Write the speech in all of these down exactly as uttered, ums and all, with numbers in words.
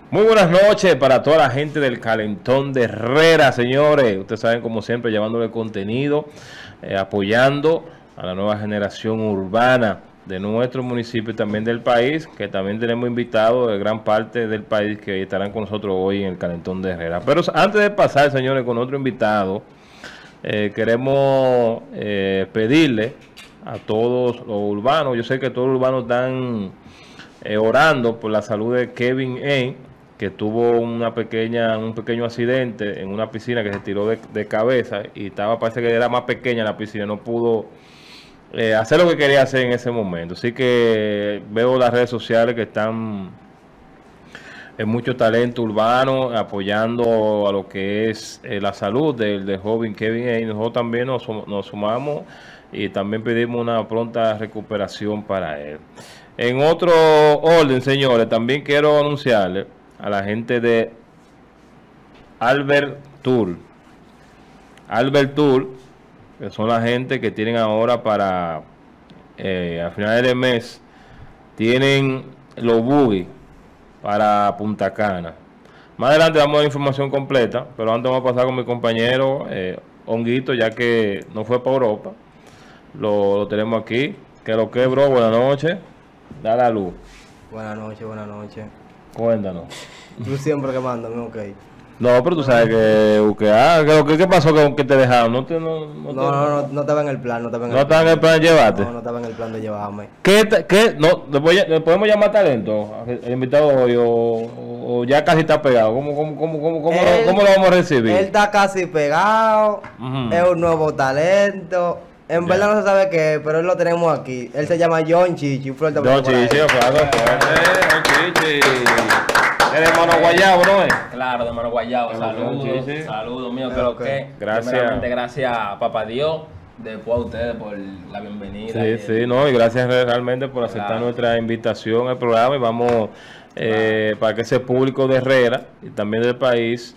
Muy buenas noches para toda la gente del Calentón de Herrera, señores. Ustedes saben, como siempre, llevándole contenido, eh, apoyando a la nueva generación urbana de nuestro municipio y también del país, que también tenemos invitados de gran parte del país que estarán con nosotros hoy en el Calentón de Herrera. Pero antes de pasar, señores, con otro invitado, eh, queremos eh, pedirle a todos los urbanos, yo sé que todos los urbanos están eh, orando por la salud de Kevin A., que tuvo una pequeña, un pequeño accidente en una piscina que se tiró de, de cabeza y estaba, parece que era más pequeña la piscina, no pudo eh, hacer lo que quería hacer en ese momento. Así que veo las redes sociales que están en mucho talento urbano apoyando a lo que es eh, la salud del, del joven Kevin A. Y nosotros también nos, nos sumamos y también pedimos una pronta recuperación para él. En otro orden, señores, también quiero anunciarles a la gente de Albert Tour. Albert Tour, que son la gente que tienen ahora para eh, a finales de mes, tienen los buggy para Punta Cana. Más adelante vamos a dar información completa, pero antes vamos a pasar con mi compañero eh, Honguito, ya que no fue para Europa. Lo, lo tenemos aquí. Que lo que, bro, buenas noches. Da la luz. Buenas noches, buenas noches. Cuéntanos. Tú siempre quemándome, ok. No, pero tú sabes que, que, ah, que, que ¿qué pasó que, que te dejaron? No, te, no, no, no, no, no, no estaba en el plan, no estaba en el ¿No estaba en el plan de llevarte? No, no estaba en el plan de llevarme. ¿Qué, qué, no, le, voy a, le podemos llamar talento el invitado hoy o, o, o ya casi está pegado? ¿Cómo, cómo, cómo, cómo, cómo, él, lo, cómo lo vamos a recibir? Él está casi pegado, uh-huh. Es un nuevo talento. En yeah. verdad no se sabe qué, pero él lo tenemos aquí. Él se llama John Chichi. Fuerte John Chichi, claro, John Chichi. ¿Es de Mano Guayabo, no es? Claro, de Mano Guayabo. Saludos, sí, saludos mío, que lo que. Gracias. Gracias a Papá Dios, después a ustedes por la bienvenida. Sí, sí, no, y gracias realmente por aceptar claro. nuestra invitación al programa. Y vamos, eh, para que ese público de Herrera y también del país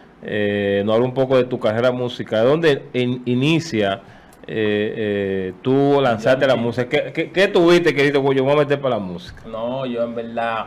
eh, nos hable un poco de tu carrera musical. ¿Dónde in, inicia? Eh, eh, tú lanzaste la música. ¿Qué, qué, qué tuviste que dijiste, pues yo voy a meter para la música? No, yo en verdad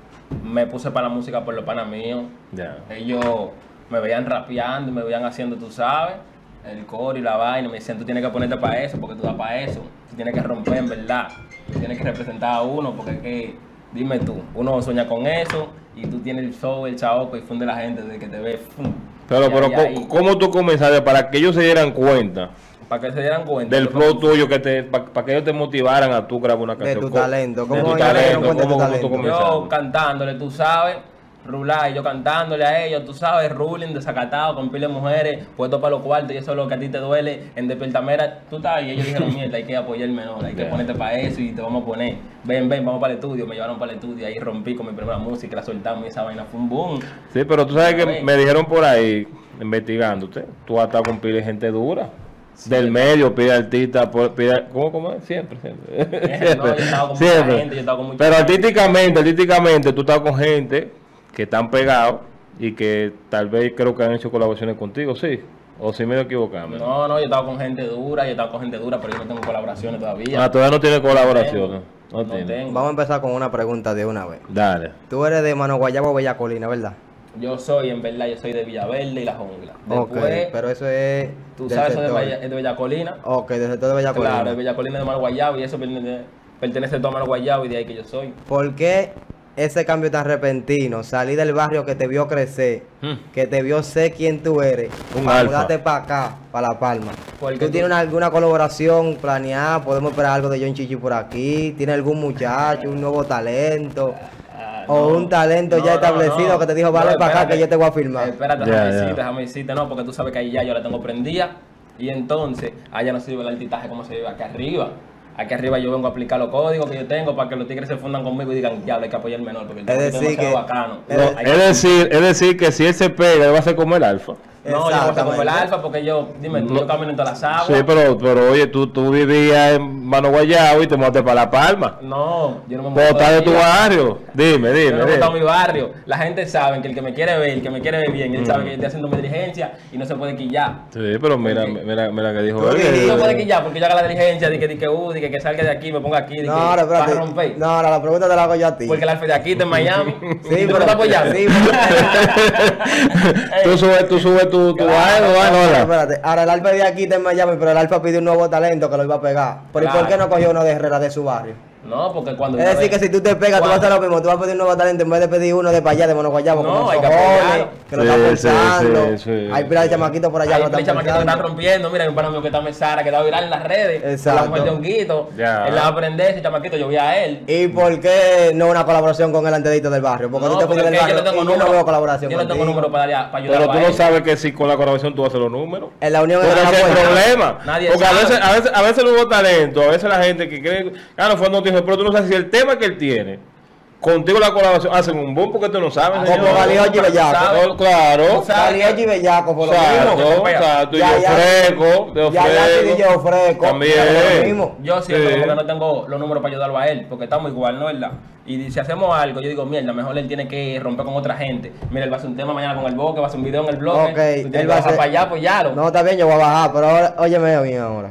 me puse para la música por los panas míos. Yeah. Ellos me veían rapeando y me veían haciendo, tú sabes, el coro y la vaina. Me decían, tú tienes que ponerte para eso, porque tú das para eso. Tú tienes que romper, en verdad. Tú tienes que representar a uno, porque es que, dime tú, uno sueña con eso y tú tienes el show, el chaoco y funde la gente desde que te ve. Fum, pero, pero, ¿cómo, ¿cómo tú comenzaste para que ellos se dieran cuenta? Para que se dieran cuenta del flow tuyo, que te, para pa que ellos te motivaran a tú grabar una canción. De tu talento. ¿Cómo de tu talento? ¿Cómo, ¿Cómo, cómo tú comenzaste? Yo cantándole, tú sabes, rular, y yo cantándole a ellos, tú sabes, ruling, desacatado, con pile de mujeres, puesto para los cuartos, y eso es lo que a ti te duele, en Departamera, tú estás, y ellos dijeron, mierda, hay que apoyar el menor, hay que yeah. ponerte para eso, y te vamos a poner, ven, ven, vamos para el estudio, me llevaron para el estudio, ahí rompí con mi primera música, la soltamos, y esa vaina fue un boom. Sí, pero tú sabes que ven. me dijeron por ahí, investigándote, tú has estado con pile de gente dura. Sí, del medio, pide artista, pide, ¿cómo, cómo es? Siempre, siempre. siempre. No, yo estaba con mucha siempre. gente, yo estaba con mucha Pero gente. artísticamente, artísticamente, tú estás con gente que están pegados y que tal vez creo que han hecho colaboraciones contigo, ¿sí? O si me he equivocado. No, no, yo estaba con gente dura, yo estaba con gente dura, pero yo no tengo colaboraciones todavía. Ah, todavía no tiene colaboraciones. No, no tengo. Vamos a empezar con una pregunta de una vez. Dale. Tú eres de Mano Guayabo, Bella Colina, ¿verdad? Yo soy, en verdad, yo soy de Villaverde y La Jungla. Después, ok, pero eso es... Tú sabes, eso de, de Bella Colina. Ok, del sector de Bella Colina. Claro, de Bella Colina de Mano Guayabo y eso pertenece, pertenece a todo Mano Guayabo y de ahí que yo soy. ¿Por qué ese cambio tan repentino? Salí del barrio que te vio crecer, hmm. que te vio ser quien tú eres, un para alfa. mudarte para acá, para La Palma. ¿Tú, tú tienes una, alguna colaboración planeada? ¿Podemos esperar algo de John Chichi por aquí? ¿Tienes algún muchacho, un nuevo talento? O no, un talento no, ya establecido no, no. que te dijo, vale no, para acá que yo te voy a filmar. Espérate, déjame yeah, decirte, déjame decirte, no, porque tú sabes que ahí ya yo la tengo prendida. Y entonces, allá no se vive el altitaje como se vive aquí arriba. Aquí arriba yo vengo a aplicar los códigos que yo tengo para que los tigres se fundan conmigo y digan, ya, hay que apoyar al menor, porque el es decir, es bacano. Es, no, es, decir, es decir, que si él se pega, él va a ser como el alfa. No, yo no voy a ser como el alfa porque yo, dime, tú, no, yo camino en todas las aguas. Sí, pero, pero oye, tú, tú vivías en Mano Guayabo y te montes para La Palma. No, yo no me Pero monto estás de tu aquí. barrio. Dime, dime. Yo no me dime. monto a mi barrio. La gente sabe que el que me quiere ver, el que me quiere ver bien, él Mm. sabe que yo estoy haciendo mi diligencia y no se puede quillar. Sí, pero mira, Ok. mira, mira que dijo Tú él. dijiste- No que- puede quillar porque yo haga la diligencia, de que, de que, uh, de que, que salga de aquí, me ponga aquí, de No, que ahora, para espérate. romper. No, ahora la pregunta te la hago yo a ti. Porque el alfa de aquí está en Miami. Sí, ¿Y tú pero- me estás apoyando? sí, Tú subes, tú subes tu, tu Claro, vaina, Ahora, vaina, hola. espérate, ahora el Alfa de aquí está en Miami, pero el Alfa pide un nuevo talento que lo iba a pegar. Pero ¿y por Claro. qué no cogió uno de Herrera de su barrio? No, porque cuando... Es una decir, vez- que si tú te pegas, tú vas a cuando- hacer lo mismo. Tú vas a pedir un nuevo talento en vez de pedir uno de para allá, de Mono Guayabo, No, como hay que Sojones, apoyarlo. que lo Sí, está sí, forzando. sí, sí, Hay pila de sí. chamaquitos por allá Hay que lo un están chamaquito que están forzando. rompiendo. Mira, hay un pana mío que está Mesara, que está viral en las redes. Exacto. La mujer de Honguito. Ya. Él la va a aprender, ese chamaquito, yo vi a él. ¿Y por qué no una colaboración con el antedito del barrio? Porque No, tú te porque fuiste del es que yo barrio no tengo y yo no número. veo colaboración Yo no tengo contigo. número para, darle a- para ayudarlo Pero tú a no él. sabes que si con la colaboración tú vas a hacer los números. En la unión Pero de la ese es el fuerza. problema. Nadie Porque a sabe. veces, a veces, a veces no hubo talento, a veces la gente que cree, claro, fue noticia, pero tú no sabes si el tema que él tiene, contigo la colaboración, hacen un boom porque tú no sabes. Como señor. Galiochi y Bellaco. ¿Sabes? Oh, Claro. Tú sabes. Galiochi y Bellaco por lo Exacto, mismo. exacto. Y Ya, yo ya. ofrezco, te Ya, ya, sí, yo ofrezco. ofrezco. También. Por lo mismo. Yo siempre Sí. como que no tengo los números para ayudarlo a él, porque estamos igual, ¿no es verdad? Y si hacemos algo, yo digo, mierda, mejor él tiene que romper con otra gente. Mira, él va a hacer un tema mañana con el Boque, va a hacer un video en el blog. Ok, Tú tienes él que va a bajar hacer- para allá, apoyarlo. No, está bien, yo voy a bajar, pero ahora, óyeme bien ahora.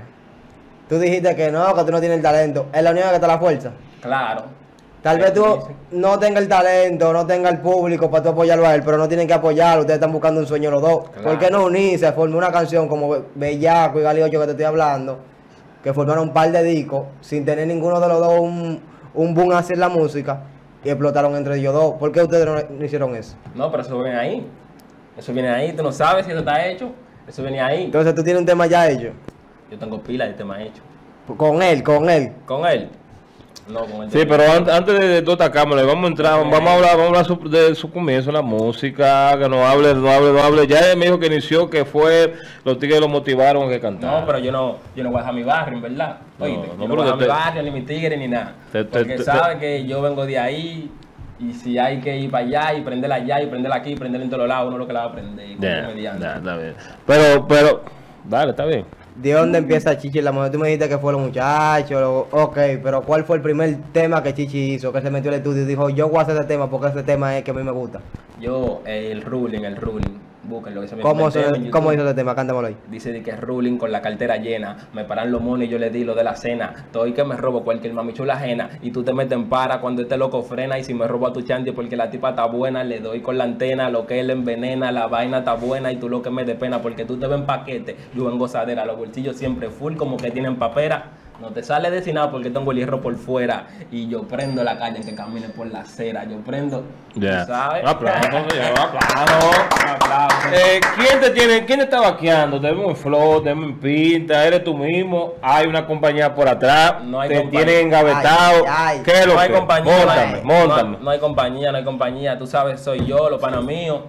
Tú dijiste que no, que tú no tienes el talento. Es la unión que está la fuerza. Claro. Tal vez tú no tengas el talento, no tengas el público para tú apoyarlo a él, pero no tienen que apoyarlo. Ustedes están buscando un sueño los dos. Claro. ¿Por qué no unirse? Formar una canción como Be- Bellaco y Galiocho que te estoy hablando, que formaron un par de discos sin tener ninguno de los dos un, un boom a hacer la música y explotaron entre ellos dos. ¿Por qué ustedes no, no hicieron eso? No, pero eso viene ahí. Eso viene ahí, tú no sabes si eso está hecho. Eso viene ahí. Entonces tú tienes un tema ya hecho. Yo tengo pila de temas hechos. Con él, con él. ¿Con él? No, con él. Sí, pero an- antes de, de toda esta cámara, vamos a entrar, vamos a hablar, vamos a hablar su- de su comienzo, la música, que nos hable, no hable, no hable. Ya él me dijo que inició, que fue, los tigres lo motivaron a que cantara. No, pero yo no, yo no voy a dejar mi barrio, en verdad. No, Oíste, no, yo no pero voy a dejar te- mi barrio, ni mi tigre, ni nada. Te- te- Porque te- sabe que yo vengo de ahí. Y si hay que ir para allá y prenderla allá y prenderla aquí y prenderla en todos lados, uno lo que la va a aprender. como Ya, comediante. ya, está bien. Pero, pero, dale, está bien. ¿De dónde empieza Chichi la mujer? Tú me dijiste que fue los muchachos, lo- ok, pero ¿cuál fue el primer tema que Chichi hizo? Que se metió al estudio y dijo, yo voy a hacer ese tema porque ese tema es que a mí me gusta. Yo, eh, el ruling, el ruling, búsquenlo. ese es mi ¿Cómo, primer tema se, en ¿Cómo YouTube. hizo ese tema? Cántamelo ahí. Dice de que es ruling con la cartera llena. Me paran los monos y yo le di lo de la cena. Estoy que me robo cualquier mamichula ajena. Y tú te metes en para cuando este loco frena. Y si me robo a tu chanti porque la tipa está buena, le doy con la antena. Lo que él envenena, la vaina está buena. Y tú lo que me dé pena porque tú te ves en paquete. Yo en gozadera, los bolsillos siempre full como que tienen papera. No te sale de nada porque tengo el hierro por fuera. Y yo prendo la calle que camine por la acera. Yo prendo. Ya. ¿tú ¿Sabes? Un aplauso, ya, un aplauso. Un aplauso. Eh, ¿Quién te tiene, quién te está vaqueando? Te vemos en flow, te vemos en pinta, eres tú mismo, hay una compañía por atrás, No hay te compañía. tienen engavetado. Ay, ay. ¿Qué es lo No hay que? compañía, Móntame, no hay- móntame. No, no hay compañía, no hay compañía. Tú sabes, soy yo, los panos míos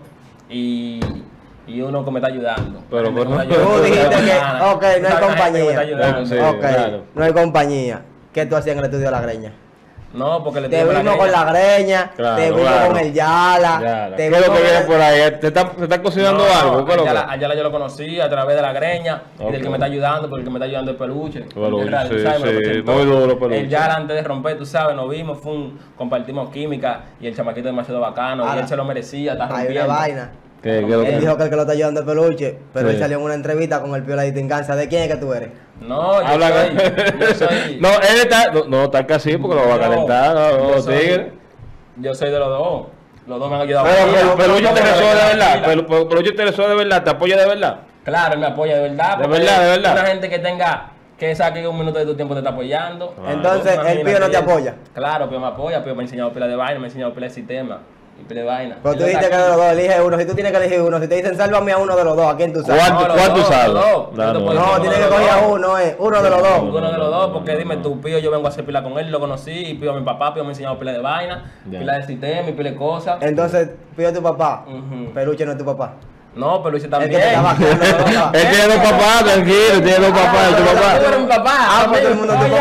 y, y uno que me está ayudando. Pero, La gente pero- que me está Tú ayudando, dijiste no que, nada. ok, Tú no hay sabes la gente que me compañía. está ayudando. Sí, ok, claro. no hay compañía. ¿Qué tú hacías en el estudio de La Greña? No, porque le Te digo vimos con La Greña, Claro, te vimos claro. con el Yala, Ya, te ¿qué es lo que vimos viene con por el- ahí? ¿Te está, te está cocinando No, algo? ¿Qué es lo que? Ayala, Ayala yo lo conocí a través de La Greña y Ok. del que me está ayudando, porque el que me está ayudando es Peluche. Peluche, El Gerardo, sí, ¿sabes? Me lo sí, presentó. muy duro, Peluche. El Yala antes de romper, tú sabes, nos vimos, fue un, compartimos química y el chamaquito es demasiado bacano y Ahora, él se lo merecía, está Hay una rompiendo. vaina. ¿Qué, qué es lo Él que? dijo que el que lo está ayudando es Peluche, pero Sí. él salió en una entrevista con el Piola de Tinganza. ¿De quién es que tú eres? No, yo Habla soy, con- yo soy... No, él está, no, no, está casi porque lo va a No, calentar, no, yo no, soy- tigre. Yo soy de los dos. Los dos me han ayudado. Pero, a pero, pero yo te Pero- resuelve de verdad, Mira, pero, pero, pero yo te resuelve de verdad, te apoya de verdad. Claro, él me apoya de verdad. De porque verdad, de verdad. Una gente que tenga, que saque un minuto de tu tiempo te está apoyando. Ah. Entonces, el Pío no te Imagínate. apoya. Claro, Pío me apoya, Pío me ha enseñado pila de vaina, me ha enseñado pila de sistema y pila de vaina. Pero Él tú dijiste está que de aquí. los dos, elige uno. Si tú tienes que elegir uno, si te dicen sálvame a uno de los dos, ¿a quién tú sabes? ¿Cuánto, los cuánto dos, sabes? los dos. No, Yo te no, puedo No, decir tienes que uno de coger los a dos. uno, eh. Uno de los dos. Uno de los dos, porque dime tú, Pío, yo vengo a hacer pila con él, lo conocí, y Pío mi papá, Pío me ha enseñado pila de vaina, Ya. pila de sistema y pila de cosas. Entonces, Pío es tu papá. Ujú. Peluche no es tu papá. No, pero hice El también. que te está vaqueando, no, no, no. Él tiene dos papás, tranquilo, tiene dos papás, tu Tú papá. eres mi papá. Ah, pues todo el mundo es tu Oye,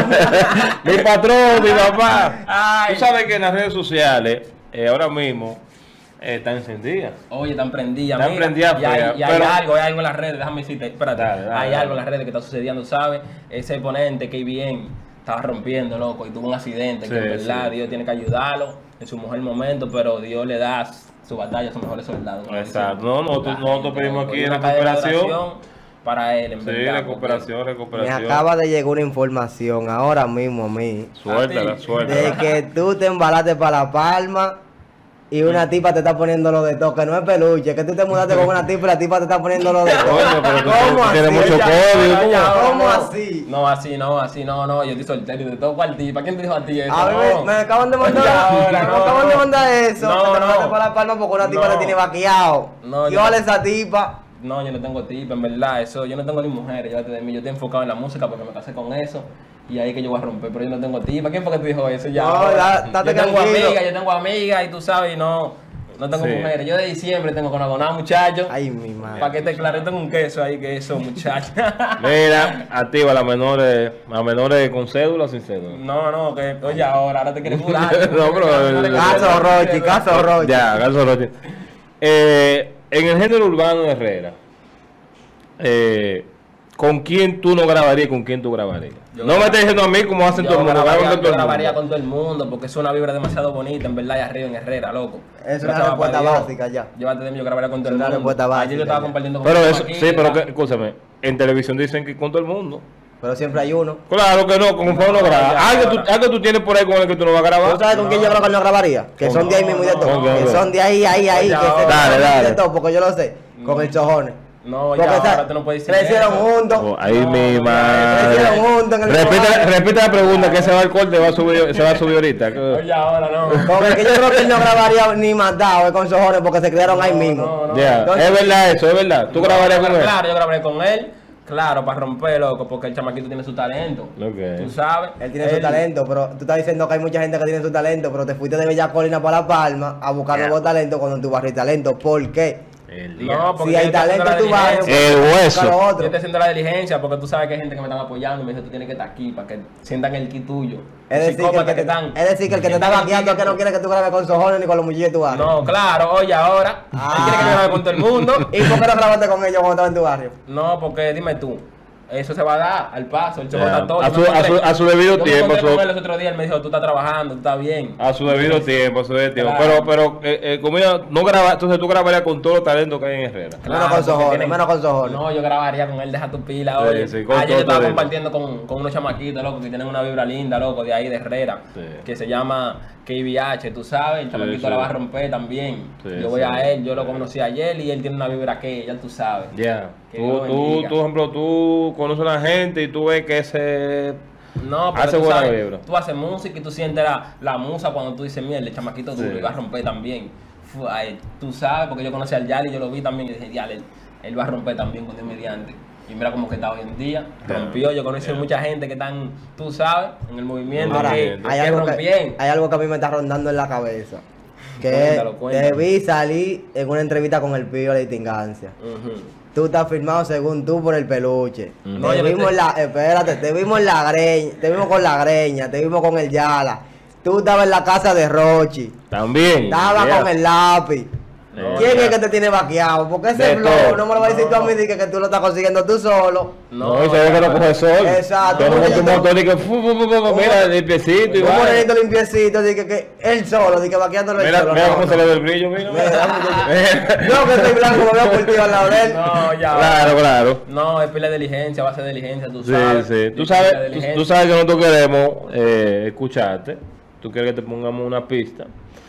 papá. Mi patrón, mi papá. Ay. Tú sabes que en las redes sociales, eh, ahora mismo, Está encendida. Oye, están prendidas. Están prendidas, y hay, fea, y hay pero- algo, hay algo en las redes, déjame decirte, espérate, Dale, dale, hay dale. algo en las redes que está sucediendo, ¿sabes? Ese ponente, que bien, estaba rompiendo, loco, y tuvo un accidente, Sí, que en verdad sí. Dios tiene que ayudarlo en su mejor momento, pero Dios le da su batalla a sus mejores soldados. como Exacto. dicen. No, nosotros- La nosotros gente, pedimos loco, aquí y una cadena de recuperación. oración para él, en Sí, verdad. recuperación, Me recuperación. acaba de llegar una información ahora mismo a mí Suéltala, A ti. suéltala. de que tú te embalaste para La Palma y una tipa te está poniendo lo de todo, que no es peluche, que tú te mudaste con una tipa y la tipa te está poniendo lo de todo. Coño, pero tú ¿Cómo tienes así? mucho Ya, código. ya, ya, ¿Cómo no. así? No, así, no, así, no, no, yo estoy soltero y de todo cual tipa. ¿Quién te dijo a ti eso? A ver, No. me, me acaban de mandar, Ya, ahora, me no, acaban no. de mandar eso, No, que te no. mudaste para La Palma porque una tipa No. te tiene vaqueado. No, ¿Qué yo- vale esa tipa? No, yo no tengo tipa, en verdad, eso, yo no tengo ni mujeres, llévate de mí, yo estoy enfocado en la música porque me casé con eso y ahí que yo voy a romper, pero yo no tengo tipa. ¿Quién fue que te dijo eso? Ya, No, ahora. da- date yo tengo tranquilo. amigas, yo tengo amigas y tú sabes, y no, no tengo Sí. mujeres. Yo de diciembre tengo con abonado, muchachos. Ay, mi madre. Para que te claro, yo tengo un queso ahí que eso, muchachos. Mira, activa a las menores, a menores con cédula o sin cédula. No, no, que oye, ahora, ahora te quieres mudar. No, pero- Caso Rochi, caso Rochi. Ya, Garzo Rochi. Eh, en el género urbano de Herrera, eh, ¿con quién tú no grabarías y con quién tú grabarías? Yo no me graba- estés diciendo a mí como hacen todo Yo el mundo. grabaría, graban con yo todo el grabaría mundo. con todo el mundo porque es una vibra demasiado bonita, en verdad, y arriba en Herrera, loco. Es una Gracias, respuesta papá Dios. básica ya. Llévate de mí, yo grabaría con todo Es el una mundo. respuesta básica Ayer yo estaba ya. compartiendo con Pero mi eso, aquí, sí, pero la- que, escúchame, en televisión dicen que con todo el mundo. Pero siempre hay uno. Claro que no, con un pueblo no graba. ya, Algo ahora. tú, algo tú tienes por ahí con el que tú no vas a ¿Tú grabar. sabes con quién yo creo que él no grabaría? Que Con- son de ahí mismo y de no, todo. no, Que no. son de ahí, ahí, ahí. Oye, Que se ahora. Dale, graban dale. de todo, porque yo lo sé. Con el Chojones. No, Porque ya, esa- ahora tú no puedes decir crecieron eso. juntos. Oh, ahí No, mi no, madre. crecieron juntos en el Repite, programa. repite la pregunta que se va al corte, va a subir, se va a subir ahorita. Oye, ahora no. Con el que yo creo que él no grabaría ni mandado, es con Chojones, porque se criaron ahí mismo. No, no. Ya, Entonces- es verdad eso, es verdad. Tú grabarías con él. Claro, yo grabaré con él. Claro, para romper, loco, porque el chamaquito tiene su talento. Ok. Tú sabes. Él tiene su talento, pero tú estás diciendo que hay mucha gente que tiene su talento, pero te fuiste de Bella Colina para La Palma a buscar Ya. nuevos talentos cuando en tu barrio hay talento. ¿Por qué? El No, día. porque Si hay yo estoy haciendo talento en la tu barrio, diligencia. El busca hueso. lo Yo otro. estoy haciendo la diligencia porque tú sabes que hay gente que me están apoyando y me dice tú tienes que estar aquí para que sientan el ki tuyo. Es decir, que el Psicópatas que te, están- es decir, que el que te está sientan el vaqueando ki que no quiere que tú grabes con Sojones ni con los muchachos de tu barrio. No, claro, oye, ahora. Ah. Él quiere que yo grabe con todo el mundo. ¿Y por qué no grabaste con ellos cuando estaban en tu barrio? No, porque dime tú, eso se va a dar al paso, el choco Ya. está todo. A Yo su- me a encontré- su- a su debido yo tiempo, Me encontré su- con él el otro día, él me dijo, tú estás trabajando, tú estás bien. A su debido tiempo, a su debido tiempo. Claro. Pero, pero, eh, eh, comida, no graba, entonces tú grabarías con todos los talentos que hay en Herrera. Menos con porque Sojones, tienen- menos con Sojones. No, yo grabaría con él, deja tu pila, Sí, oye. sí, con Ayer todo yo estaba todito. compartiendo con, con unos chamaquitos, loco, que tienen una vibra linda, loco, de ahí de Herrera, Sí. que se llama K V H, tú sabes, el chamaquito sí. la va a romper también. Sí, yo voy sí. a él, yo lo conocí ayer y él tiene una vibra que ya tú sabes. Ya. Que Tú, Dios tú, bendiga. tú, por ejemplo, tú conoces a la gente y tú ves que ese. No, porque Hace tú, buena sabes, vibra. tú haces música y tú sientes la, la musa cuando tú dices, mierda, el chamaquito duro Sí. y va a romper también. Fu- ay, tú sabes, porque yo conocí al Yali, yo lo vi también y dije, Yali, él, él va a romper también con Dios mediante. Y mira cómo que está hoy en día, Ya. rompió, yo conocí Ya. mucha gente que están, tú sabes, en el movimiento, Ahora, que, hay que algo que, rompien. hay algo que a mí me está rondando en la cabeza. Que Cuéntalo, cuéntalo. te vi salir en una entrevista con el Pío de Distingancia. Ujú. Tú estás firmado según tú por el peluche. Ujú. No, Te yo no vimos te- la, espérate, te vimos en la greña, te vimos con la greña, te vimos con el Yala. Tú estabas en la casa de Rochi. También. Estaba ya. con el lápiz. No, ¿Quién ya. es que te tiene vaqueado? Porque ese De flow todo. no me lo vas a decir tú a mí No. di que, que tú lo estás consiguiendo tú solo. No, y se ve que lo coge sol. Exacto. Te pones tu No. motor y que. fu, fu, fu, fu, Mira, limpiecito y Un va. morenito limpiecito, di que, que él solo, di que vaqueándolo él Mira, solo. mira no, cómo no. se le ve el brillo, mira. Mira, muchacho. Yo que soy blanco me veo cultivo al lado de él. No, ya. Claro, claro. No, es pila de diligencia, va a ser de diligencia, tú Sí, sabes. sí. Tú Es sabes, pila de tú, diligencia. tú sabes que nosotros queremos eh, escucharte. Tú quieres que te pongamos una pista.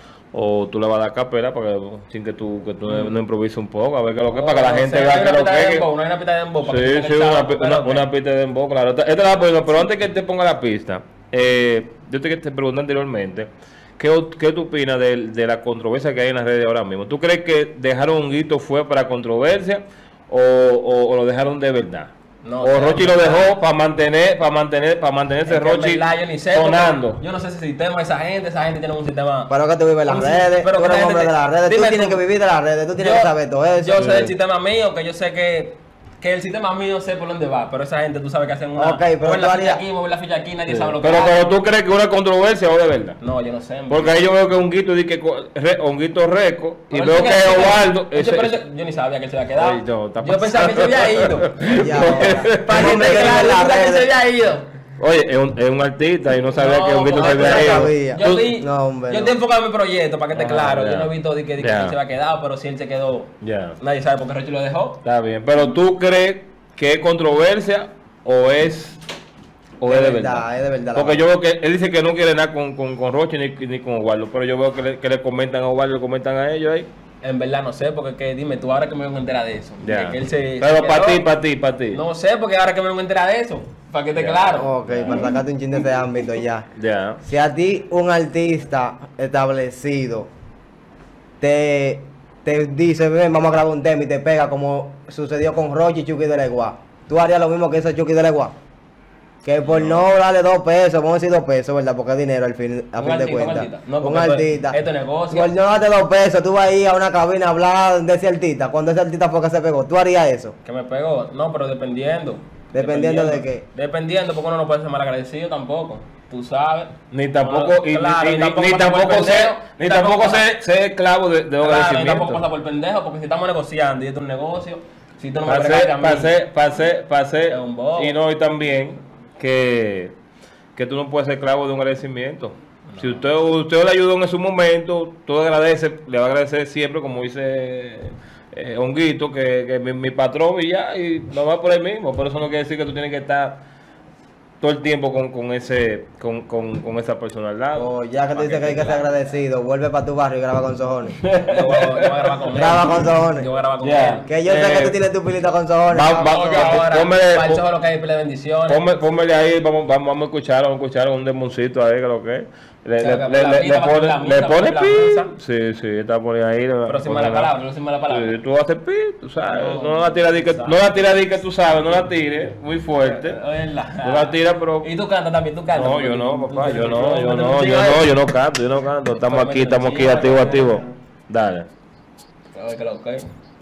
O tú le vas a dar capela para que, sin que tú, que tú no improvises un poco, a ver qué es lo que es, para que la No, gente o sea, vea hay que una lo pista que de es. dembow, no hay una pista de dembow para que Sí, tenga sí, el una, sábado, pi- pero una, ok. una pista de dembow, claro. Esta, esta la pongo, pero antes que te ponga la pista, eh, yo te, te pregunté anteriormente, ¿qué, o- qué tú opinas de, de la controversia que hay en las redes ahora mismo? ¿Tú crees que dejaron un guito fue para controversia o, o- o lo dejaron de verdad? No, o o sea, Rochi lo dejó para mantener, para mantener, para mantenerse Es que en Rochi verdad yo ni sé, porque sonando. Yo no sé ese sistema, esa gente, esa gente tiene un sistema. Pero que tú vives en las un- redes, pero tú que eres esa hombre gente- de las redes, tú dime tienes que vivir de las redes, tú tienes yo- que saber todo eso. Yo sé Sí. del sistema mío, que yo sé que, que el sistema mío sé por dónde va, pero esa gente tú sabes que hacen una... Ok, pero mueven tú la harías- ficha aquí, mueven la ficha aquí, nadie Sí. sabe lo que Pero, hace. pero tú crees que una controversia o de verdad. No, yo no sé. hombre. Porque ahí yo veo que Honguito dice que co- re- Honguito Reco y Pero veo él que tiene- Osvaldo. Oye, ese- pero yo, yo ni sabía que él se había quedado. Ay, no, está yo pensaba que él se había ido. Ya, ahora. Para que Hombre, te que claro, en yo la pensaba que red- se había ido. Oye, es un, es un artista y no sabía No, que Honguito se porque había no ido. sabía. Yo Tú- estoy, No, hombre, yo no. estoy enfocado en mi proyecto, para que esté Ah, claro. ya. Yo no he visto de que, de que Ya. él se había quedado, pero si él se quedó, Ya, nadie sabe por qué Rochi lo dejó. está bien. Pero tú crees que es controversia o es o es de verdad. Es de verdad. la Porque verdad. yo veo que él dice que no quiere nada con, con, con Rochi ni, ni con Osvaldo, pero yo veo que le, que le comentan a Osvaldo, le comentan a ellos ahí. En verdad no sé, porque que, dime tú ahora que me vengo a enterar de eso. Ya. De que él se, Pero se para quedó. ti, para ti, para ti. No sé, porque ahora que me vengo a enterar de eso. Para que esté Ya. claro. Ok, para sacarte un chin de ese ámbito ya. Ya. Si a ti un artista establecido te, te dice, ven, vamos a grabar un tema y te pega como sucedió con Rochi y Chucky de Legua, ¿tú harías lo mismo que hizo Chucky de Legua? Que por no, darle dos pesos, vamos a decir dos pesos, ¿verdad? Porque es dinero al fin, a Un fin artista, de un cuentas. artista. No, un porque esto es- artista. esto es negocio. Por no darte dos pesos, tú vas a ir a una cabina a hablar de ese artista. Cuando ese artista fue que se pegó, ¿tú harías eso? Que me pegó. No, pero dependiendo. ¿Dependiendo de qué? Dependiendo, porque uno no puede ser mal agradecido tampoco. Tú sabes. Ni tampoco, y, Claro, y- y ni, tampoco ni pasa por tampoco ser, pendejo, ni y tampoco tampoco ser, ser esclavo de, de Claro, y tampoco agradecimiento. pasa por pendejo, porque si estamos negociando y esto es un negocio, si tú no me Pasé, bregaste a mí, pasé, pasé, pasé, Es un bobo. y no, y también que, que tú no puedes ser esclavo de un agradecimiento. Si usted, usted le ayudó en su momento, tú agradece, le va a agradecer siempre, como dice eh, Honguito, que, que mi, mi patrón y ya, y no va por ahí mismo. Pero eso no quiere decir que tú tienes que estar todo el tiempo con, con ese con, con, con esa persona al lado. O ya que tú dices que hay que ser agradecido, vuelve para tu barrio y graba con Sojones. yo, voy- yo voy a grabar con él. Graba con Sojones. Yo voy a grabar con Ya. él. Que yo sé Eh, que tú tienes tu pilita con Sojones. va- graba va- con Porque Sojones. ahora, Póngale- para el show lo que hay, pile de bendiciones. Ponme, pónmele ahí, vamos, vamos, vamos a escuchar, vamos a escuchar un demoncito ahí, que lo que es. Le, O sea, le, que le, la le, misa, le va a pone, la misa, le va a pone la pi. misa. Sí, sí, está por ahí. Pero sin mala palabra, no sin mala palabra. Sí, tú haces pi, tú sabes. No, No, la tira di que, tú no la tira di que tú sabes, no la tires muy fuerte. Oye, la- No la tira, pero. Y tú cantas también, tú cantas. No, yo no, Tú- tú- papá, tú- yo tú- no, tú- yo tú- no, tú- yo tú- no, yo no canto, yo no canto. Estamos aquí, estamos aquí, activo, activo. Dale. Oye, que lo que.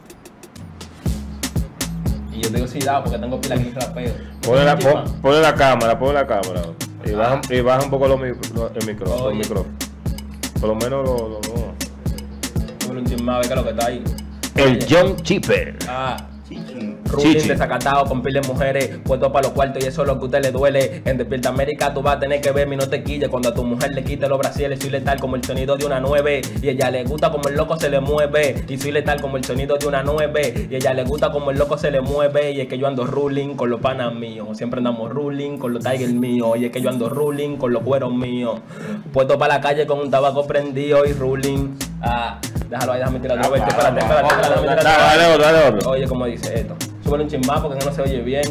Y yo digo sí, da, porque tengo pila que me rapeo. Ponle la, pon- ponle la cámara, ponle la cámara. Y baja, Ah. y baja un poco los micro- los- el micrófono, los Oye. micrófonos. Por lo menos lo, lo, lo- Dame un chismado, ve que lo que está ahí. El Oye. John Chipper. Ah. Chichi. Ruling Chichi. desacatado con pile de mujeres, puesto para los cuartos y eso es lo que a usted le duele. En Despierta América tú vas a tener que verme y no te quille. Cuando a tu mujer le quite los brasiles, soy letal como el sonido de una nueve. Y ella le gusta como el loco se le mueve. Y soy letal como el sonido de una nueve. Y ella le gusta como el loco se le mueve. Y es que yo ando ruling con los panas míos. Siempre andamos ruling con los tigers míos. Y es que yo ando ruling con los cueros míos. Puesto para la calle con un tabaco prendido y ruling. Ah, déjalo ahí, déjame tirar otra vez. Espérate, espérate, espérate, déjame tirar otra vez. Dale otro, dale otro. Oye, como dice esto. Súbele un chin más porque no se oye bien.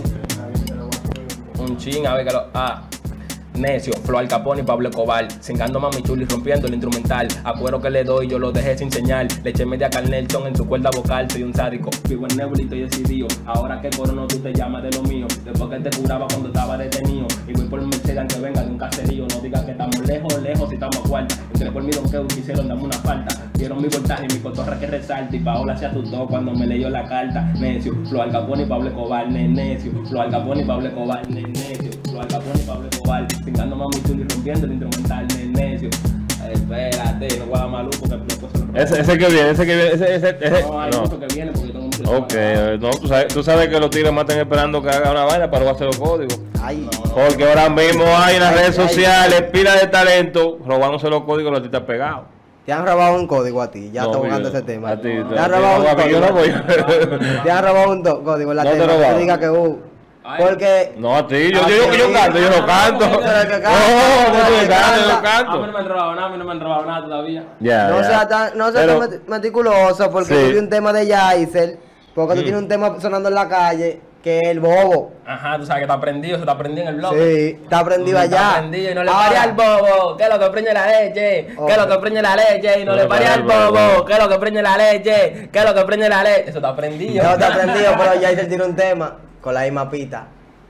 Un chin, a ver que lo. Ah. Necio, Flo Al Capone y Pablo Escobar. Cingando mami chuli rompiendo el instrumental. A cuero que le doy, yo lo dejé sin señal. Le eché media Carnelton en su cuerda vocal. Soy un sádico, vivo en Nebulito y decidido. Ahora que corono tú te llamas de lo mío. Después que te curaba cuando estaba detenido. Y voy por el Mercedes aunque venga de un caserío. No digas que estamos lejos, lejos si estamos a cuarta. Entré por mi donqueo y quisieron darme una falta. Vieron mi voltaje y mi cotorra que resalta. Y Paola se asustó cuando me leyó la carta. Necio, Flo Al Capone y Pablo Escobar. Ne, necio, Flo Al Capone y Pablo Escobar. Ne, necio, Flo Al Capone y Pablo Escobar. Pintando mami chuli rompiendo el instrumental. Ne, necio. Ay, espérate, no voy a dar maluco porque después se lo Ese, ese que viene, ese que viene, ese, ese, ese. No, hay No. mucho que viene porque yo tengo mucho Ok, trabajo. eh, no, tú sabes, tú sabes que los tigres más están esperando que haga una vaina para robarse los códigos. Ay, Porque ahora mismo hay en las Ay, redes ay, sociales pila de talento robándose los códigos de los artistas pegados. te han robado un código a ti, ya No, tocando yo- ese tema. a ti, Te te- han te- robado un no, a mí yo no código. voy. Te han robado un to- código en la No te tema. robaron. Que diga que uh. Ay. Porque No, a ti, yo A digo que yo ti. canto, yo no canto. Tú eres el que canta, No, tú no, eres yo el que canto, yo canta. A mí no canto. me han robado nada, a mí no me han robado nada todavía. Ya, no ya. sea tan, no sea Pero- tan meti- meticuloso, porque Sí. tú vi un tema de Yaisel, porque tú Mm. tienes un tema sonando en la calle, que es el bobo. Ajá, tú sabes que está prendido, se está prendido en el blog. Sí, está prendido Está allá. prendido y no le Ahora, pare al bobo, que es lo que preñe la leche, que es lo que preñe la leche, y no, No le le pare pare al al bobo. bobo, que es lo que preñe la leche, que es lo que preñe la leche. Eso está prendido. Eso está prendido, pero Yaisel tiene un tema con la misma pita.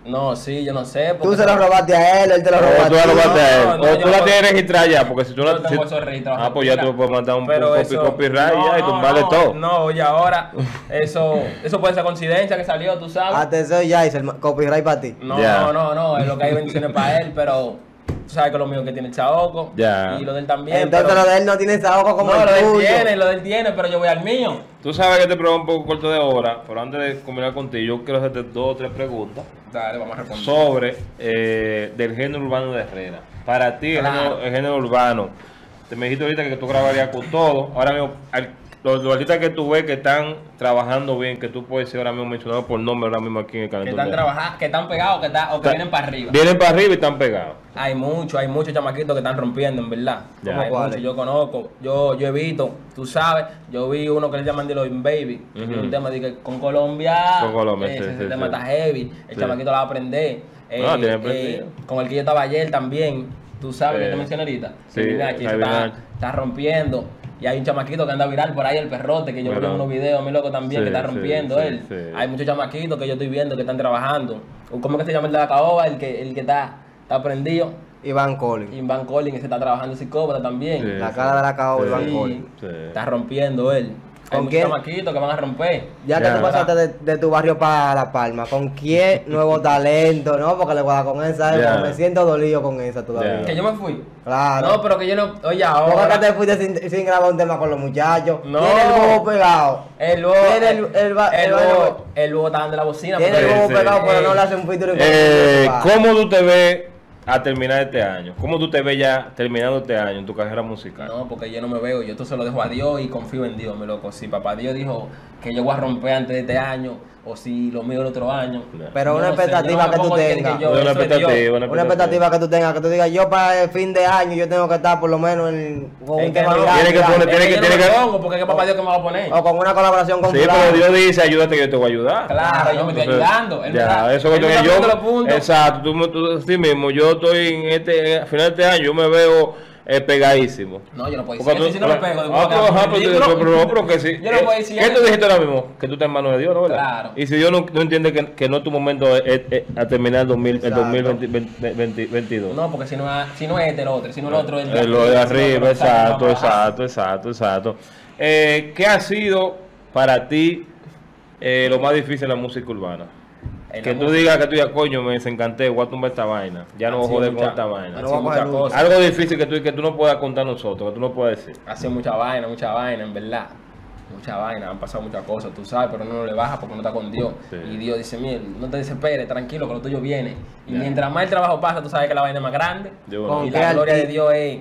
No, sí, yo no sé. Tú se lo robaste a él, él te lo O robó a tú ti. la robaste a él. No, no, O yo tú no la puedo- tienes registrada ya, porque si tú Yo la... no tengo si- eso registrado. Ah, pues ya tú me puedes mandar un, un Pero copy, eso- copyright no, ya y no, tumbarle no, todo. No, y ahora, eso, eso puede ser coincidencia que salió, tú sabes. Atención, ya hice el copyright para ti. No, Ya. no, no, no, es lo que hay bendiciones para él, pero tú sabes que lo mío que tiene el Chaoco. Ya. Y lo de él también. Entonces pero- lo de él no tiene desahogo como no, el lo de él tuyo. tiene, lo de él tiene, pero yo voy al mío. Tú sabes que te pregunto un poco corto de hora, pero antes de combinar contigo, yo quiero hacerte dos o tres preguntas Dale, vamos a responder. sobre eh, del género urbano de Herrera. Para ti, el, Claro. género, el género urbano, te me dijiste ahorita que tú grabarías con todo. Ahora mismo, al- los, los artistas que tú ves que están trabajando bien, que tú puedes ser ahora mismo mencionado por nombre ahora mismo aquí en el Que Calentón. están de- trabajando, que están pegados que está, o que Está- vienen para arriba. Vienen para arriba y están pegados. Hay muchos, hay muchos chamaquitos que están rompiendo, en verdad. Ya. Hay ¿Cómo cuáles? muchos, yo conozco, yo, yo he visto, tú sabes, yo vi uno que le llaman de los Baby, que tiene Ujú. un tema de que con Colombia, Con Colombia, ese, sí, ese sí, tema sí. está heavy, el Sí. chamaquito la va a aprender. Eh, Ah, tiene eh, aprendido. con el que yo estaba ayer también, tú sabes, Eh, que te mencioné ahorita. sí, Kevin H, Kevin está, H. está rompiendo. Y hay un chamaquito que anda viral por ahí, el perrote, que yo vi en Pero- unos videos, mi loco también, Sí, que está sí, rompiendo sí, él. sí. Hay muchos chamaquitos que yo estoy viendo que están trabajando. ¿Cómo es que se llama el de la caoba? El que, el que está, está prendido. Iván Collins. Y Van Collins, ese está trabajando psicópata también. Sí. La cara de la caoba, Sí. Iván Sí, Collins. Sí. está rompiendo él. Hay ¿Con muchos quién? chamaquitos que van a romper. Ya que Ya. tú pasaste de, de tu barrio para La Palma, ¿con quién nuevo talento? No, porque le voy a dar con esa, Ya. porque me siento dolido con esa todavía. Ya. Que yo me fui. Claro. No, pero que yo no. Oye, ¿Por ahora. qué te fuiste sin, sin grabar un tema con los muchachos? No. Tiene el bobo pegado. El bobo. Tiene el, el, ba- el el bobo. baño- El bobo está dando la bocina. Tiene pero- el bobo Sí, pegado, sí. pero no Ey. le hace un featuring con Eh, el ¿Cómo tú te ves a terminar este año? ¿Cómo tú te ves ya terminando este año en tu carrera musical? No, porque yo no me veo, yo todo se lo dejo a Dios y confío en Dios, mi loco. Si papá Dios dijo que yo voy a romper antes de este año, o si lo mío el otro año. Pero yo una no sé, expectativa yo no me que tú pongo de tengas. yo, Una eso es Dios. expectativa, una Una expectativa que tú tengas, que tú digas, yo para el fin de año yo tengo que estar por lo menos en, con Es un que tema no, viral, tiene que viral, poner- tiene Es que- yo no tiene me que- pongo, porque es que papá Dios que me va a poner. o con una colaboración con Sí, fulano. pero Dios dice, ayúdate que yo te voy a ayudar. Claro, yo me estoy Entonces, ayudando. Él me ya, da- eso que él me yo, está yo- poniendo los puntos. exacto, tú, tú, sí mismo, yo estoy en este, a final de este año, yo me veo eh, pegadísimo. No, yo no puedo Porque decir eso, tú- si no me pego. Ah, ¿cómo pero, queda? ajá, pero, Ridículo. pero, pero, pero que sí. Yo no Eh, puedo decir ¿Qué eso. tú dijiste ahora mismo? Que tú estás en manos de Dios, ¿no? ¿Verdad? Claro. Y si Dios no, no entiende que, que no es tu momento es, es- es a terminar el, dos mil, el Exacto. dos mil veintidós. No, porque si no, es- si no es este, el otro. Si no el otro, el Eh, lo de arriba, exacto, vamos a bajar. exacto, exacto, exacto. Eh, ¿Qué ha sido para ti eh, lo más difícil en la música urbana? En Que la tú música. digas que tú ya, coño, me desencanté, voy a tumbar esta vaina. Ya no Ha voy a sido joder con mucha- esta ha vaina. sido No vamos a muchas coger cosas. Algo difícil que tú, que tú no puedas contar nosotros, que tú no puedas decir. Ha sido mucha vaina, mucha vaina, en verdad. Mucha vaina, han pasado muchas cosas, tú sabes, pero uno no le baja porque uno está con Dios. Sí. Y Dios dice, mira, no te desesperes, tranquilo, que lo tuyo viene. Y Ya. mientras más el trabajo pasa, tú sabes que la vaina es más grande. Yo Con no. Y qué la gloria arti- de Dios es,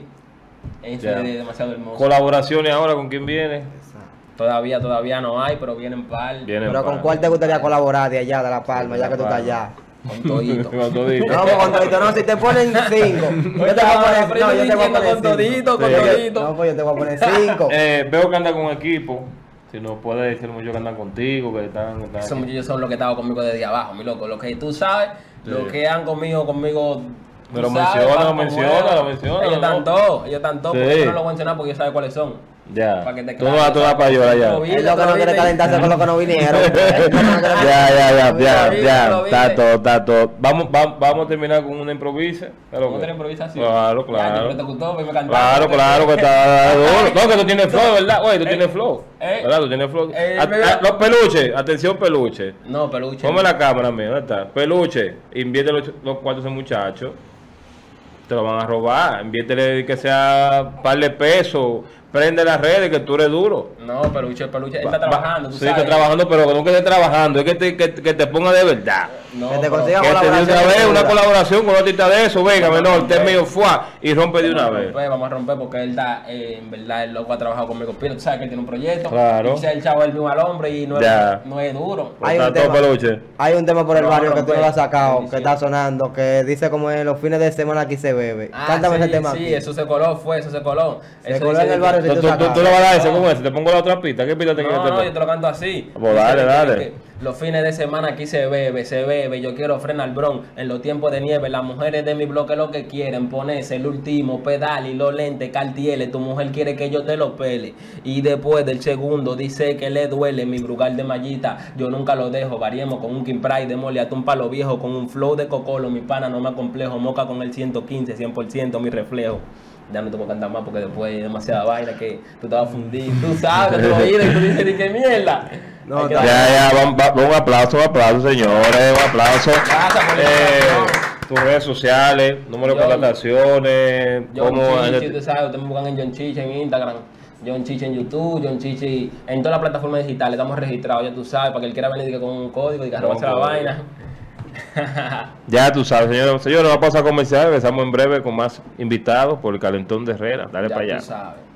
es Ya. de- demasiado hermosa. Colaboraciones ahora con quién viene. Todavía, todavía no hay, pero vienen par. Vienen Pero ¿con para- cuál te gustaría colaborar de allá, de La Palma, Sí, ya que tú La estás Palma. allá? Con todito. Con todito. No, pues con todito, no, si te ponen cinco. Yo te voy a Ahora, poner, pero no, yo yo te voy a diciendo poner con todito, cinco. con Sí. todito. No, pues yo te voy a poner cinco. Eh, veo que anda con equipo. Si nos puedes decir mucho que andan contigo, que están. están Esos aquí. muchachos son los que estaban conmigo desde abajo, mi loco. Los que tú sabes, Sí. los que han conmigo, conmigo. tú Me lo sabes, menciona, van lo como menciona, es. lo menciona, Ellos ¿no? están todos, ellos están todos. Sí. Porque yo no lo voy a mencionar porque yo sabe cuáles son. Ya. Para que te Tú no claves, vas tú vas para llorar ya. Lo vi, Es lo que no lo quiere vi. calentarse con los que no vinieron. Ya, ya, ya, ya, Lo vi, ya. lo vi. Está todo, está todo. Vamos, vamos, vamos a terminar con una improvisa. Claro, ¿Cómo que- te improvisación? Claro, Ya, claro. pero te gustó, pues me cantaba. Claro, claro, que está duro. No, que tú tienes flow, ¿verdad? Oye, tú Eh, tienes flow. eh, ¿Verdad? Tú tienes flow. eh, A- me a- veo- Los peluches, atención peluche. No, peluche. Ponme la cámara mía, ¿dónde está? Peluche, invierte los, los cuartos a ese muchacho. Te lo van a robar. Inviértele que sea un par de pesos. Prende las redes, que tú eres duro. No, peluche, peluche. Él está Va- trabajando, tú sí, sabes. está trabajando, pero no que esté trabajando, es que te, que, que te ponga de verdad. No, Que te pero- consiga Que te dé una colaboración vez una segura. colaboración con un artista de eso, venga, Vamos a menor, te romper. medio fuá y rompe de Vamos una a vez. romper, vamos a romper porque él está, eh, en verdad, el loco ha trabajado conmigo. Pero tú sabes que él tiene un proyecto. Claro. Y quizá el chavo él mismo al hombre y no Ya. es, no es duro. Hay un Está todo tema. peluche. Hay un tema por el No, barrio no, que tú pues, no lo has sacado, que bendición. está sonando, que dice como en los fines de semana aquí se bebe. Ah, Cántame sí, ese tema sí, aquí. eso se coló, fue, eso se coló. Se Eso coló dice en el de barrio claro, si ¿Tú, tú tú, tú, sacas. tú le vas a dar ese No. con ese? ¿Te pongo la otra pista? ¿Qué pista te quieres No, que no, te yo te lo canto así. Pues dale, Dice que- dale. que los fines de semana aquí se bebe, se bebe. Yo quiero frenar bron. En los tiempos de nieve, las mujeres de mi bloque lo que quieren ponerse el último pedal y los lentes Cartier. Tu mujer quiere que yo te lo pele. Y después del segundo dice que le duele mi brugal de mallita. Yo nunca lo dejo. Variemos con un King Pride de mole, hasta un palo viejo con un flow de cocolo. Mi pana no me complejo. Moca con el ciento quince, cien por ciento mi reflejo. Ya no te puedo cantar más porque después hay demasiada vaina que tú te vas a fundir. Tú sabes que tú lo oído y tú dices, ¿de qué mierda? No, Hay que está- Ya, darle- ya, va- va- un aplauso, un aplauso, señores, un aplauso. Gracias por la Eh, invitación. tus redes sociales, número de John- contrataciones, John cómo... Chichi, usted sabe, ustedes me buscan en John Chichi en Instagram, John Chichi en YouTube, John Chichi en todas las plataformas digitales, estamos registrados, ya tú sabes, para que él quiera venir diga, con un código y que Con robarse la código. vaina. Ya tú sabes, señores, señores, vamos a pasar a comercial, regresamos en breve con más invitados por el Calentón de Herrera. Dale Ya para tú allá. sabes.